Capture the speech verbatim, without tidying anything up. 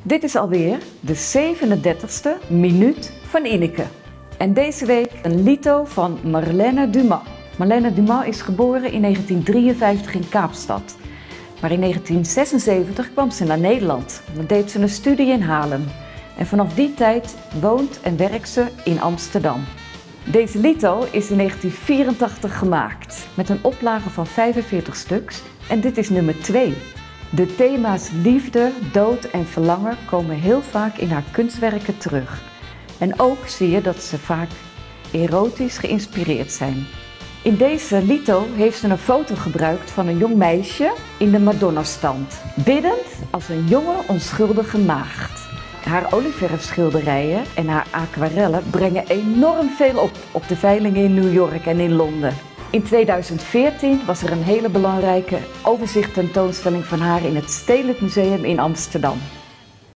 Dit is alweer de zevenendertigste minuut van Ineke. En deze week een lito van Marlène Dumas. Marlène Dumas is geboren in negentien drieënvijftig in Kaapstad. Maar in negentien zesenzeventig kwam ze naar Nederland. Dan deed ze een studie in Haarlem. En vanaf die tijd woont en werkt ze in Amsterdam. Deze lito is in negentien vierentachtig gemaakt met een oplage van vijfenveertig stuks en dit is nummer twee. De thema's liefde, dood en verlangen komen heel vaak in haar kunstwerken terug. En ook zie je dat ze vaak erotisch geïnspireerd zijn. In deze lito heeft ze een foto gebruikt van een jong meisje in de Madonna-stand, biddend als een jonge onschuldige maagd. Haar olieverfschilderijen en haar aquarellen brengen enorm veel op op de veilingen in New York en in Londen. In tweeduizend veertien was er een hele belangrijke overzicht tentoonstelling van haar in het Stedelijk Museum in Amsterdam.